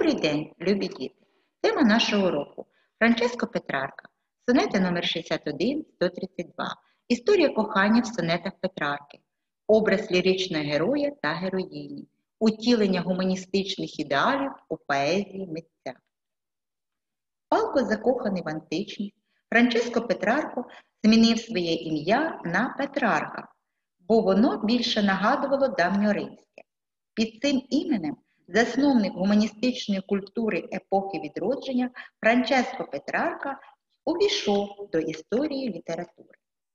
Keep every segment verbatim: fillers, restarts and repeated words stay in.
Добрий день, любі діти! Тема нашого уроку – Франческо Петрарка, сонети номер шістдесят один сто тридцять два, історія кохання в сонетах Петрарки, образ ліричного героя та героїні, утілення гуманістичних ідеалів у поезії митця. Палко закоханий в античність, Франческо Петрарко змінив своє ім'я на Петрарка, бо воно більше нагадувало давньоримське. Під цим іменем засновник гуманістичної культури епохи відродження Франческо Петрарка увійшов до історії літератури.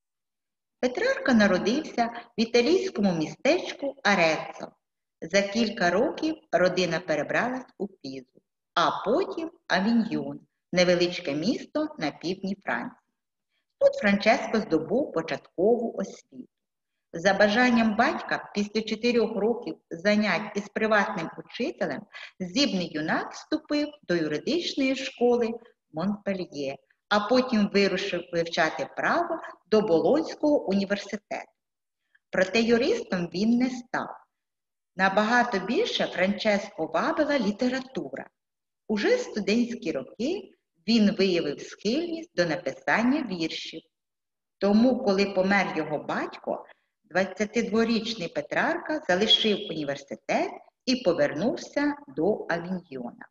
Петрарка народився в італійському містечку Ареццо. За кілька років родина перебралась у Пізу, а потім Авіньйон, невеличке місто на півдні Франції. Тут Франческо здобув початкову освіту. За бажанням батька, після чотирьох років занять із приватним учителем, здібний юнак вступив до юридичної школи Монпельє, а потім вирушив вивчати право до Болонського університету. Проте юристом він не став. Набагато більше Франческо вабила література. Уже в студентські роки він виявив схильність до написання віршів. Тому, коли помер його батько, двадцятидворічний Петрарка залишив університет і повернувся до Авіньйона.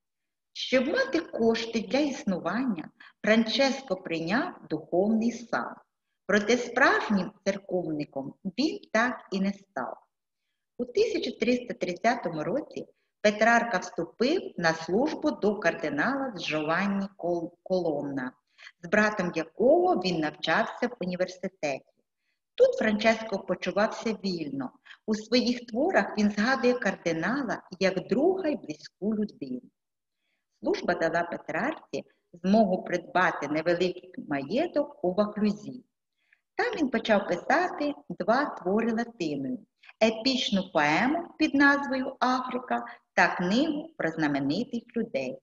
Щоб мати кошти для існування, Франческо прийняв духовний сан. Проте справжнім церковником він так і не став. У тисяча триста тридцятому році Петрарка вступив на службу до кардинала Джованні Колонна, з братом якого він навчався в університеті. Тут Франческо почувався вільно. У своїх творах він згадує кардинала як друга й близьку людину. Служба дала Петрарці змогу придбати невеликий маєток у Вахлюзі. Там він почав писати два твори латиною – епічну поему під назвою «Африка» та книгу про знаменитих людей,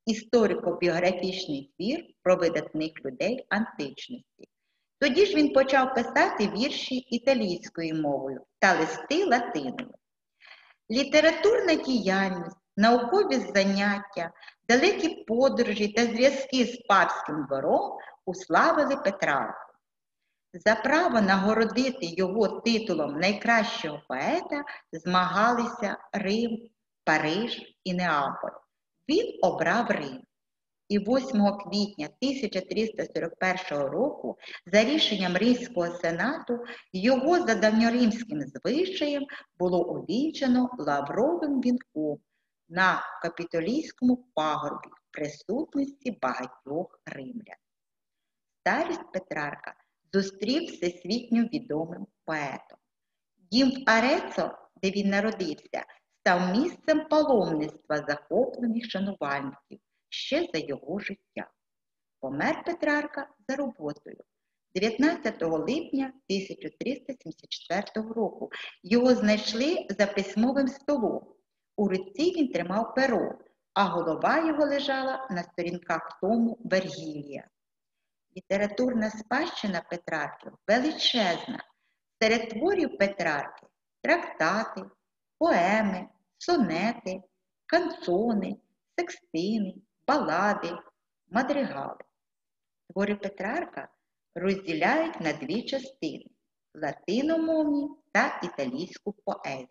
історико-біографічний твір про видатних людей античності. Тоді ж він почав писати вірші італійською мовою та листи латиною. Літературна діяльність, наукові заняття, далекі подорожі та зв'язки з папським двором уславили Петрарку. За право нагородити його титулом найкращого поета змагалися Рим, Париж і Неаполь. Він обрав Рим. І восьмого квітня тисяча триста сорок першого року за рішенням Римського сенату його за давньоримським звичаєм було увінчано лавровим вінком на Капітолійському пагорбі в присутності багатьох римлян. Старість Петрарка зустрів всесвітньо відомим поетом. Дім в Ареццо, де він народився, став місцем паломництва захоплених шанувальників ще за його життя. Помер Петрарка за роботою. дев'ятнадцятого липня тисяча триста сімдесят четвертого року його знайшли за письмовим столом. У руці він тримав перо, а голова його лежала на сторінках тому Вергілія. Літературна спадщина Петрарки величезна. Серед творів Петрарки – трактати, поеми, сонети, канцони, секстини, балади, мадригали. Твори Петрарка розділяють на дві частини – латиномовні та італійську поезію.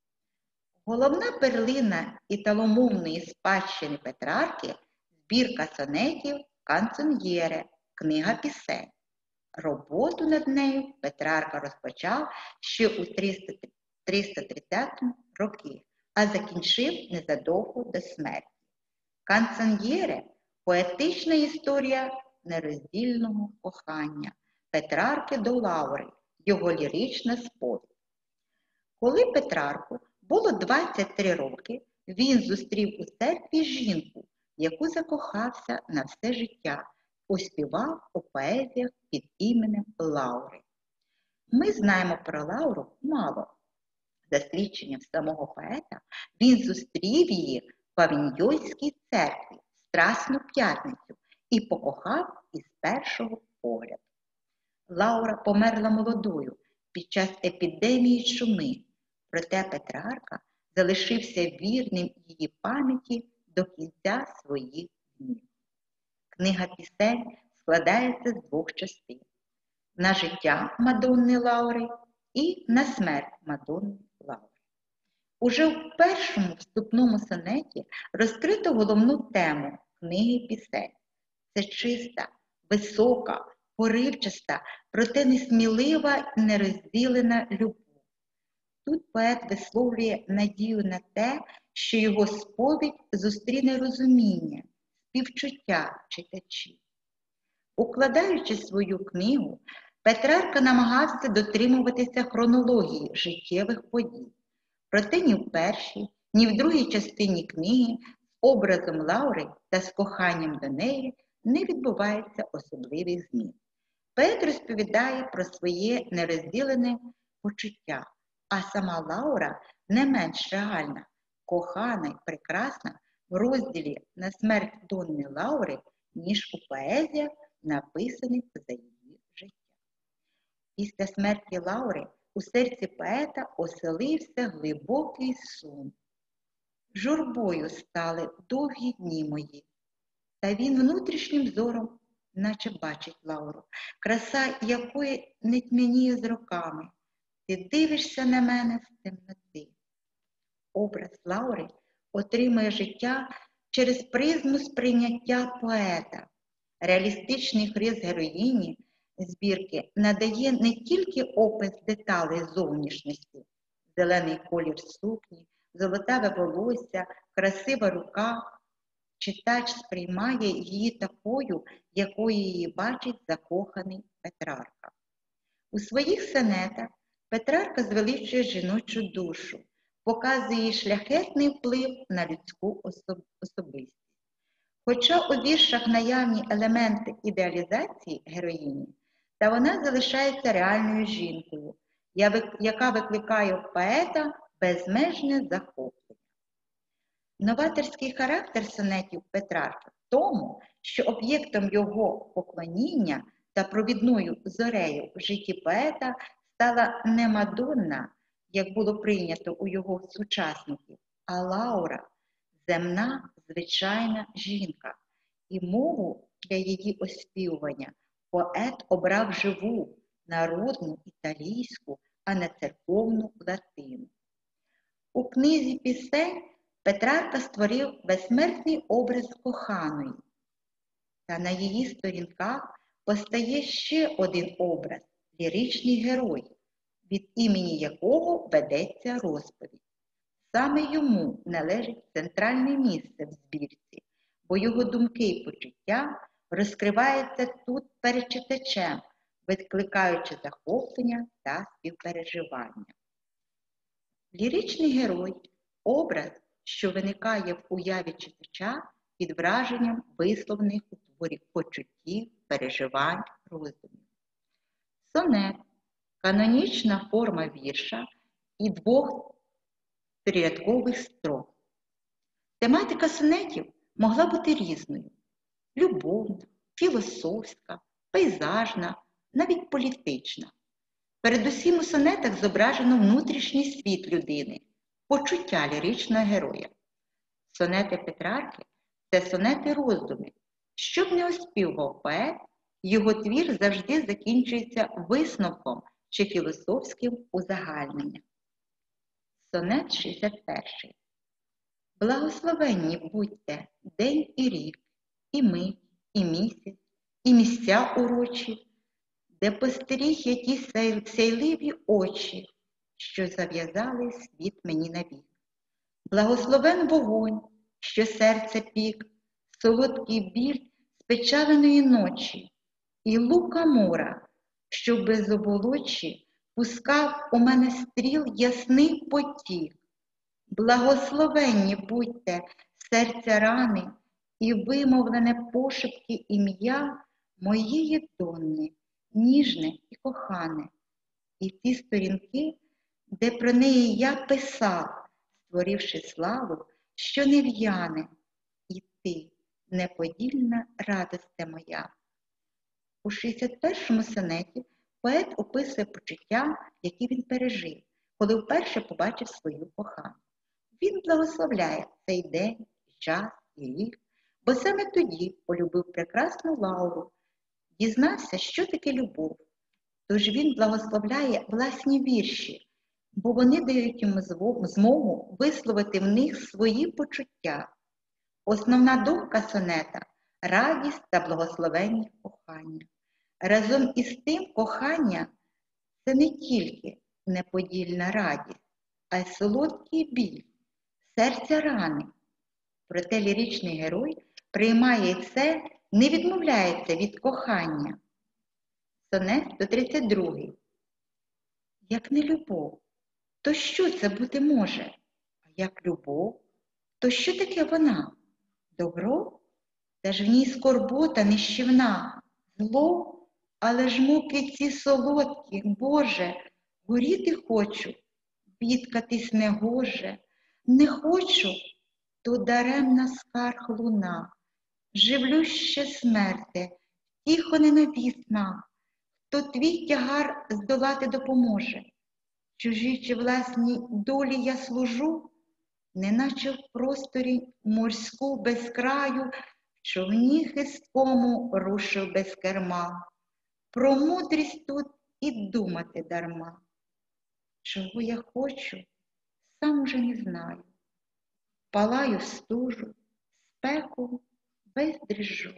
Головна перлина італомовної спадщини Петрарки – збірка сонетів «Канцоньєре», книга пісень. Роботу над нею Петрарка розпочав ще у триста тридцятому році, а закінчив незадовго до смерті. «Канцоньєре» – поетична історія нероздільного кохання Петрарки до Лаури, його лірична сповідь. Коли Петрарку було двадцять три роки, він зустрів у церкві жінку, яку закохався на все життя, оспівав у поезіях під іменем Лаури. Ми знаємо про Лауру мало. За свідченням самого поета, він зустрів її в Авіньйонській церкві в Страсну п'ятницю і покохав із першого погляду. Лаура померла молодою під час епідемії чуми, проте Петрарка залишився вірним її пам'яті до кінця своїх днів. Книга пісень складається з двох частин: на життя Мадонни Лаури і на смерть Мадонни Лаури. Уже в першому вступному сонеті розкрито головну тему книги пісень. Це чиста, висока, поривчаста, проте несмілива і нерозділена любов. Тут поет висловлює надію на те, що його сповідь зустріне розуміння, співчуття читачів. Укладаючи свою книгу, Петрарка намагався дотримуватися хронології життєвих подій. Проте ні в першій, ні в другій частині книги з образом Лаури та з коханням до неї не відбувається особливих змін. Поет розповідає про своє нерозділене почуття, а сама Лаура не менш реальна, кохана й прекрасна в розділі «На смерть Донни Лаури», ніж у поезіях, написаних за її життя. Після смерті Лаури у серці поета оселився глибокий сум. Журбою стали довгі дні мої, та він внутрішнім зором наче бачить Лауру, краса якої не тьмяніє з роками. Ти дивишся на мене з темноти. Образ Лаури отримує життя через призму сприйняття поета. Реалістичний христ героїні збірки надає не тільки опис деталей зовнішності: зелений колір сукні, золотаве волосся, красива рука. Читач сприймає її такою, якою її бачить закоханий Петрарка. У своїх сонетах Петрарка звеличує жіночу душу, показує її шляхетний вплив на людську особистість. Хоча у віршах наявні елементи ідеалізації героїні, та вона залишається реальною жінкою, яка викликає у поета безмежне захоплення. Новаторський характер сонетів Петрарки в тому, що об'єктом його поклоніння та провідною зорею в житті поета стала не Мадонна, як було прийнято у його сучасників, а Лаура, земна, звичайна жінка. І мову для її оспівування поет обрав живу, народну італійську, а не церковну латину. У книзі пісень Петрарка створив безсмертний образ коханої, та на її сторінках постає ще один образ – ліричний герой, від імені якого ведеться розповідь. Саме йому належить центральне місце в збірці, бо його думки і почуття розкриваються тут перед читачем, викликаючи захоплення та співпереживання. Ліричний герой – образ, що виникає в уяві читача під враженням висловлених у творі почуттів, переживань, роздумів. Сонет – канонічна форма вірша і двох трирядкових строк. Тематика сонетів могла бути різною – любовна, філософська, пейзажна, навіть політична. Передусім у сонетах зображено внутрішній світ людини, почуття ліричного героя. Сонети Петрарки – це сонети роздуми. Щоб не оспівував поет, його твір завжди закінчується висновком чи філософським узагальненням. Сонет шістдесят перший. Благословенні будьте день і рік, і мить, і місяць, і місця урочі, де постеріг я ті сяйливі очі, що зав'язали світ мені навік. Благословен вогонь, що серце пік, солодкий біль спечаленої ночі, і лука мора, що без оболочі пускав у мене стріл ясний потік. Благословенні будьте серця рани і вимовлене пошепки ім'я моєї Донни, ніжне і кохане. І ті сторінки, де про неї я писав, створивши славу, що не в'яне, і ти, неподільна радосте моя. У шістдесят першому сонеті поет описує почуття, які він пережив, коли вперше побачив свою кохану. Він благословляє цей день і час, і рік, бо саме тоді полюбив прекрасну Лауру, дізнався, що таке любов. Тож він благословляє власні вірші, бо вони дають йому змогу висловити в них свої почуття. Основна думка сонета – радість та благословення кохання. Разом із тим кохання – це не тільки неподільна радість, а й солодкий біль, серця рани. Проте ліричний герой приймає це, не відмовляється від кохання. Сонет сто тридцять два. Як не любов, то що це бути може? А як любов, то що таке вона? Добро? Та ж в ній скорбота нищівна. Зло? Але ж муки ці солодкі, Боже, горіти хочу, бідкатись не гоже. Не хочу, то даремна скарг луна. Живлю ще смерти, тихо ненавісна. То твій тягар здолати допоможе. Чужій чи власній долі я служу, неначе в просторі морську без краю, в човні хисткому рушив без керма. Про мудрість тут і думати дарма. Чого я хочу, сам уже не знаю. Палаю стужу, спеку весь дріжу.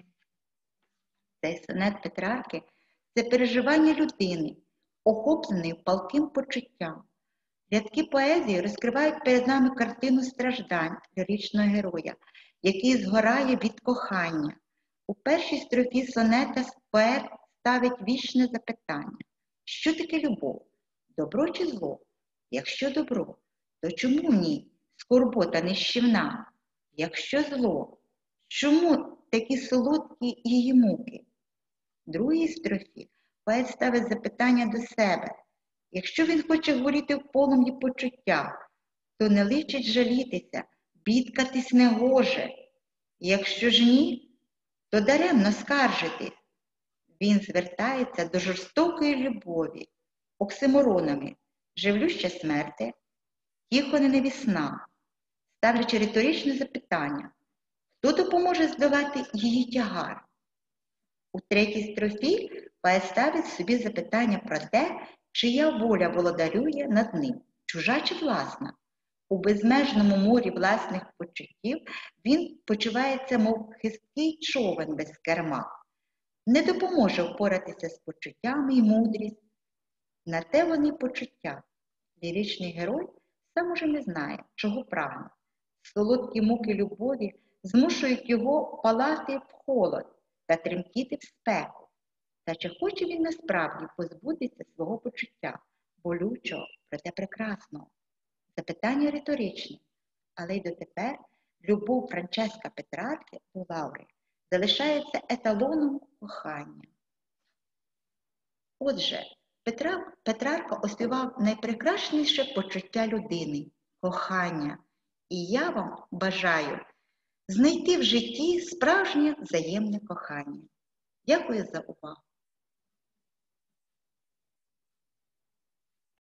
Цей сонет Петрарки – це переживання людини, охопленої палким почуттям. Рядки поезії розкривають перед нами картину страждань ліричного героя, який згорає від кохання. У першій строфі сонета поет ставить вічне запитання. Що таке любов? Добро чи зло? Якщо добро, то чому в ній скорбота нищівна? Якщо зло, чому такі солодкі її муки? В другій строфі поет ставить запитання до себе. Якщо він хоче горіти в полум'ї почуття, то не личить жалітися, бідкатись не гоже. Якщо ж ні, то даремно скаржитись. Він звертається до жорстокої любові, оксиморонами «живлюща смерти», «тихо ненавісна», ставлячи риторичне запитання, хто допоможе здолати її тягар? У третій строфі поет ставить собі запитання про те, чия воля володарює над ним, чужа чи власна. У безмежному морі власних почуттів він почувається, мов хисткий човен без керма. Не допоможе впоратися з почуттями і мудрість. На те вони почуття. Ліричний герой сам уже не знає, чого прагне. Солодкі муки любові змушують його палати в холод та тремтіти в спеку. Та чи хоче він насправді позбутися свого почуття, болючого, проте прекрасного? Запитання риторичне, але й дотепер любов Франческа Петрарки до Лаури залишається еталоном кохання. Отже, Петра, Петрарка оспівав найпрекрасніше почуття людини – кохання. І я вам бажаю знайти в житті справжнє взаємне кохання. Дякую за увагу.